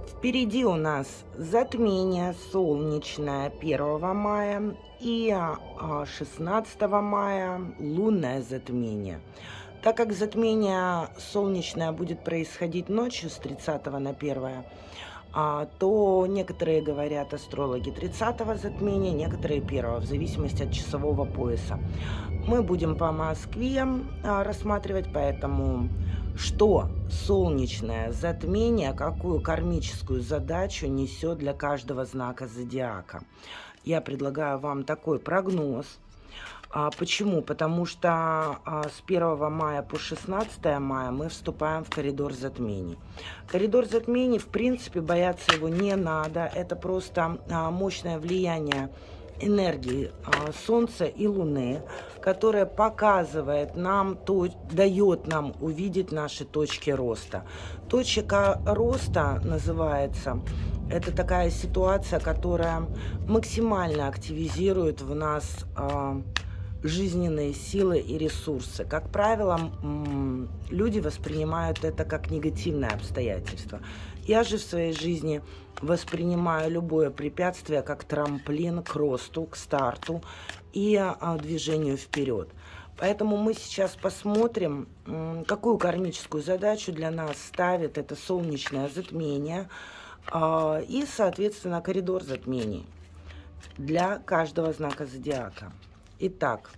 Впереди у нас затмение солнечное 1 мая и 16 мая лунное затмение. Так как затмение солнечное будет происходить ночью с 30 на 1, то некоторые говорят астрологи 30-го затмения, некоторые 1-го, в зависимости от часового пояса. Мы будем по Москве рассматривать, поэтому что солнечное затмение, какую кармическую задачу несет для каждого знака зодиака. Я предлагаю вам такой прогноз. Почему? Потому что с 1 мая по 16 мая мы вступаем в коридор затмений. Коридор затмений, в принципе, бояться его не надо. Это просто мощное влияние энергии Солнца и Луны, которая показывает нам, дает нам увидеть наши точки роста. Точка роста называется, это такая ситуация, которая максимально активизирует в нас жизненные силы и ресурсы. Как правило, люди воспринимают это как негативное обстоятельство. Я же в своей жизни воспринимаю любое препятствие как трамплин к росту, к старту и движению вперед. Поэтому мы сейчас посмотрим, какую кармическую задачу для нас ставит это солнечное затмение и, соответственно, коридор затмений для каждого знака зодиака. Итак,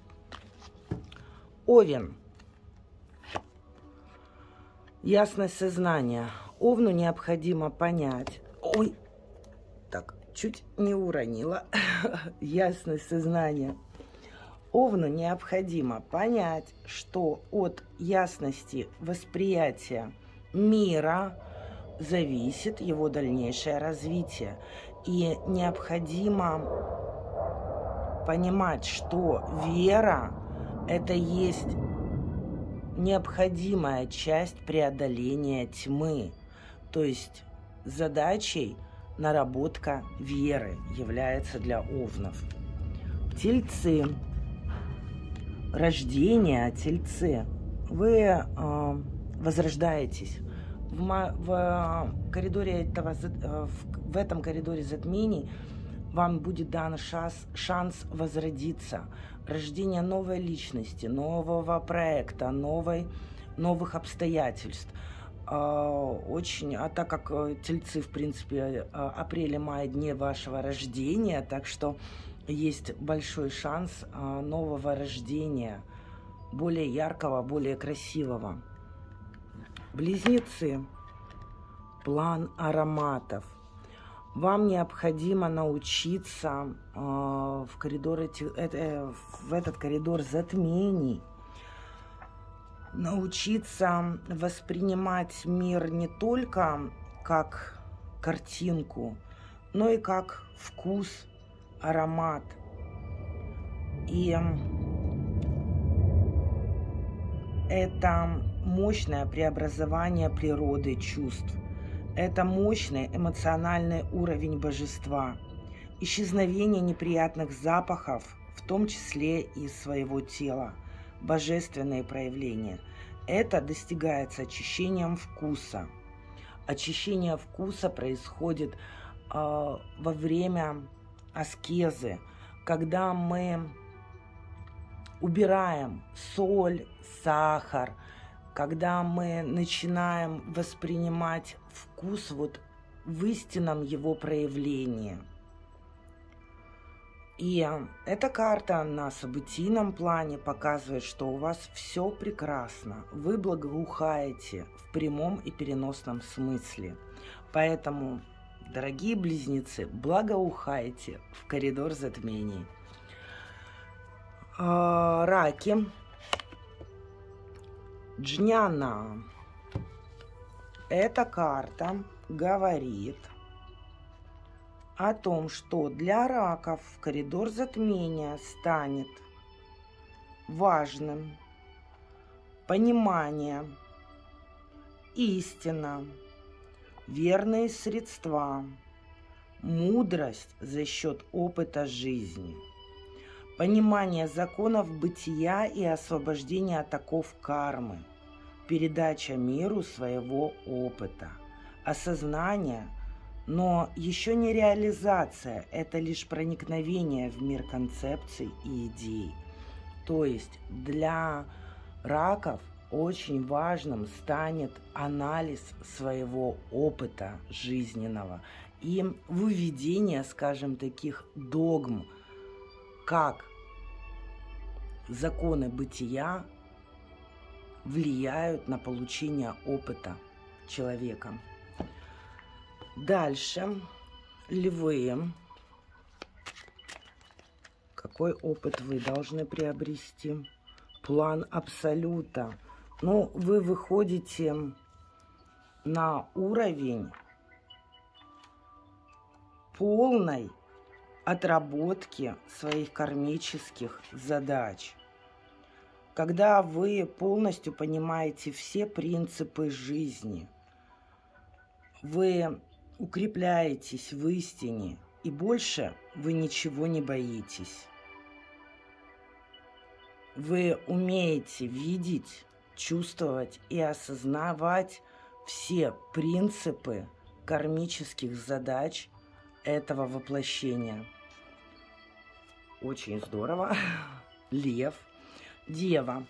Овен. Ясность сознания. Овну необходимо понять. Ой, так, чуть не уронила. Ясность сознания. Овну необходимо понять, что от ясности восприятия мира зависит его дальнейшее развитие. И необходимо понимать, что вера – это есть необходимая часть преодоления тьмы. То есть задачей наработка веры является для овнов. Тельцы. Рождение, тельцы. Вы возрождаетесь. В этом коридоре затмений вам будет дан шанс возродиться. Рождение новой личности, нового проекта, новых обстоятельств. Так как тельцы, в принципе, апрель-май дни вашего рождения, так что есть большой шанс нового рождения, более яркого, более красивого. Близнецы. План ароматов. Вам необходимо научиться в этот коридор затмений научиться воспринимать мир не только как картинку, но и как вкус, аромат. И это мощное преобразование природы чувств. Это мощный эмоциональный уровень божества, исчезновение неприятных запахов, в том числе и своего тела, божественные проявления. Это достигается очищением вкуса. Очищение вкуса происходит во время аскезы, когда мы убираем соль, сахар, когда мы начинаем воспринимать вкус вот в истинном его проявлении. И эта карта на событийном плане показывает, что у вас все прекрасно. Вы благоухаете в прямом и переносном смысле. Поэтому, дорогие близнецы, благоухайте в коридор затмений. Раки. Джняна. Эта карта говорит о том, что для раков коридор затмения станет важным понимание, истина, верные средства, мудрость за счет опыта жизни, понимание законов бытия и освобождение от оков кармы, передача миру своего опыта, осознание, но еще не реализация, это лишь проникновение в мир концепций и идей. То есть для раков очень важным станет анализ своего опыта жизненного и выведение, скажем, таких догм, как законы бытия влияют на получение опыта человеком. Дальше, львы. Какой опыт вы должны приобрести? План абсолюта. Ну, вы выходите на уровень полной отработки своих кармических задач. Когда вы полностью понимаете все принципы жизни, вы укрепляетесь в истине, и больше вы ничего не боитесь. Вы умеете видеть, чувствовать и осознавать все принципы кармических задач этого воплощения. Очень здорово. Лев. Дева.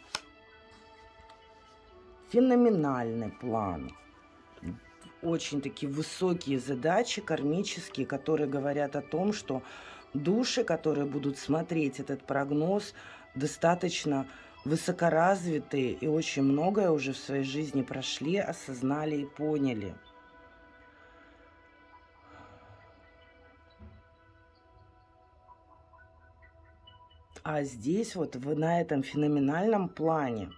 Феноменальный план. Очень такие высокие задачи кармические, которые говорят о том, что души, которые будут смотреть этот прогноз, достаточно высокоразвитые и очень многое уже в своей жизни прошли, осознали и поняли. А здесь вот вы на этом феноменальном плане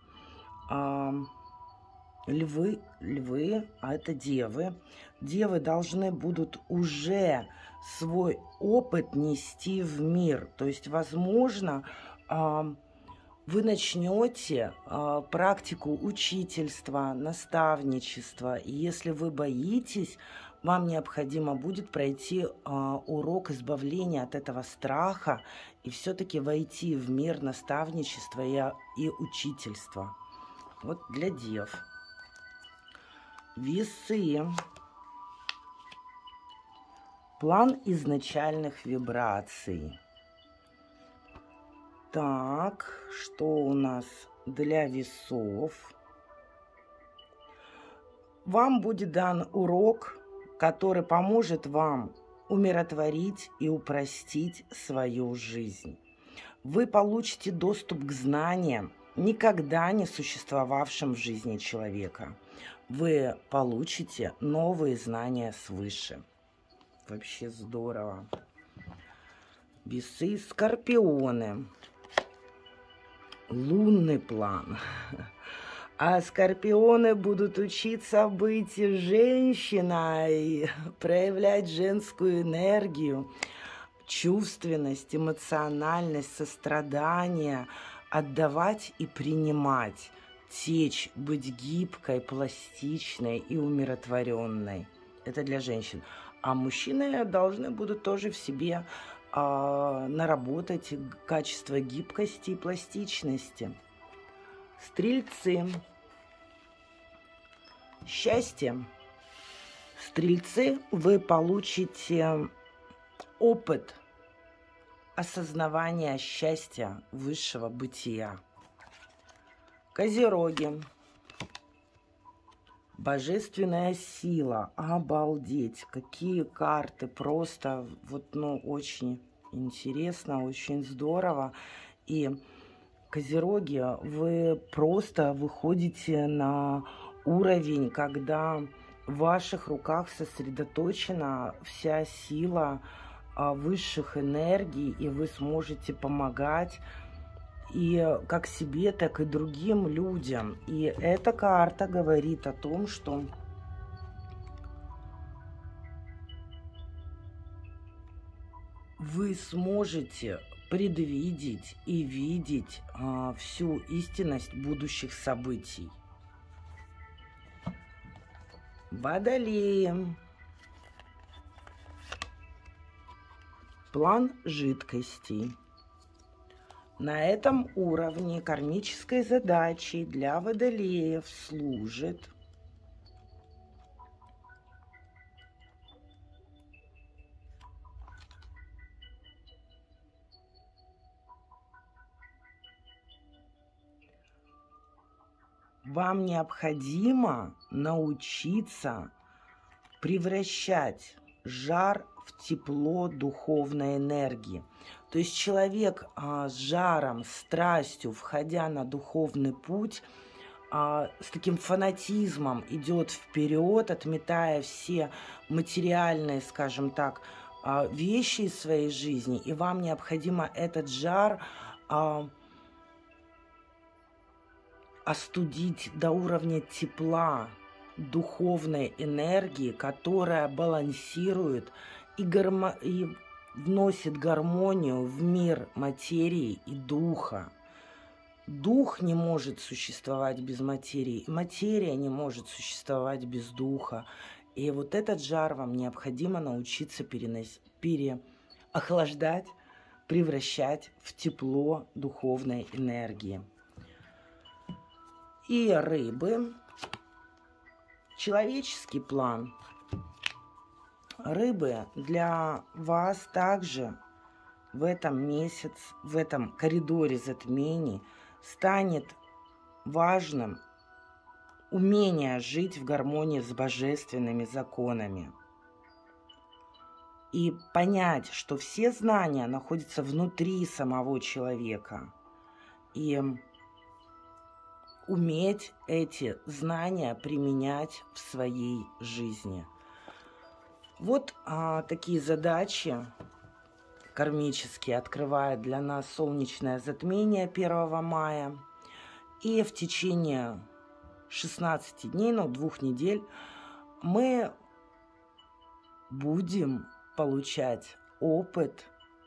львы, а это девы. Девы должны будут уже свой опыт нести в мир. То есть, возможно, вы начнете практику учительства, наставничества. И если вы боитесь, вам необходимо будет пройти урок избавления от этого страха и все-таки войти в мир наставничества и учительства. Вот для дев. Весы. План изначальных вибраций. Так, что у нас для весов? Вам будет дан урок, который поможет вам умиротворить и упростить свою жизнь. Вы получите доступ к знаниям, никогда не существовавшим в жизни человека. Вы получите новые знания свыше. Вообще здорово. Весы, скорпионы. Лунный план. А скорпионы будут учиться быть женщиной, проявлять женскую энергию, чувственность, эмоциональность, сострадание, отдавать и принимать, течь, быть гибкой, пластичной и умиротворенной. Это для женщин. А мужчины должны будут тоже в себе наработать качество гибкости и пластичности. Стрельцы. Счастье. Стрельцы, вы получите опыт осознавания счастья высшего бытия. Козероги. Божественная сила. Обалдеть. Какие карты. Просто вот, ну, очень интересно, очень здорово. И Козероги, вы просто выходите на уровень, когда в ваших руках сосредоточена вся сила высших энергий, и вы сможете помогать и как себе, так и другим людям. И эта карта говорит о том, что вы сможете предвидеть и видеть всю истинность будущих событий. Водолеи. План жидкостей. На этом уровне кармической задачей для водолеев служит Вам необходимо научиться превращать жар в тепло духовной энергии. То есть человек с жаром, страстью, входя на духовный путь, с таким фанатизмом идет вперед, отметая все материальные, скажем так, вещи из своей жизни, и вам необходимо этот жар остудить до уровня тепла, духовной энергии, которая балансирует и вносит гармонию в мир материи и духа. Дух не может существовать без материи, и материя не может существовать без духа. И вот этот жар вам необходимо научиться охлаждать, превращать в тепло духовной энергии. И рыбы. Человеческий план. Рыбы, для вас также в этом месяце, в этом коридоре затмений станет важным умение жить в гармонии с божественными законами. И понять, что все знания находятся внутри самого человека. И уметь эти знания применять в своей жизни. Вот такие задачи кармические открывает для нас солнечное затмение 1 мая. И в течение 16 дней, 2 недель, мы будем получать опыт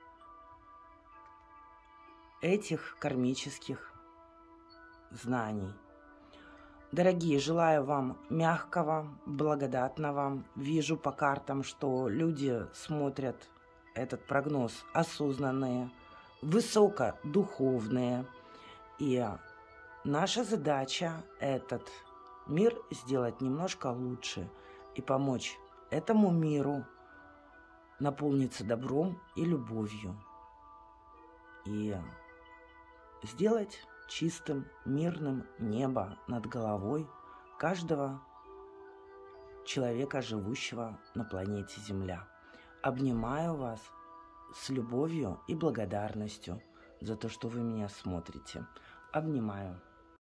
этих кармических знаний. Дорогие, желаю вам мягкого, благодатного. Вижу по картам, что люди смотрят этот прогноз осознанные, высокодуховные. И наша задача этот мир сделать немножко лучше и помочь этому миру наполниться добром и любовью. И сделать чистым, мирным небо над головой каждого человека, живущего на планете Земля. Обнимаю вас с любовью и благодарностью за то, что вы меня смотрите. Обнимаю.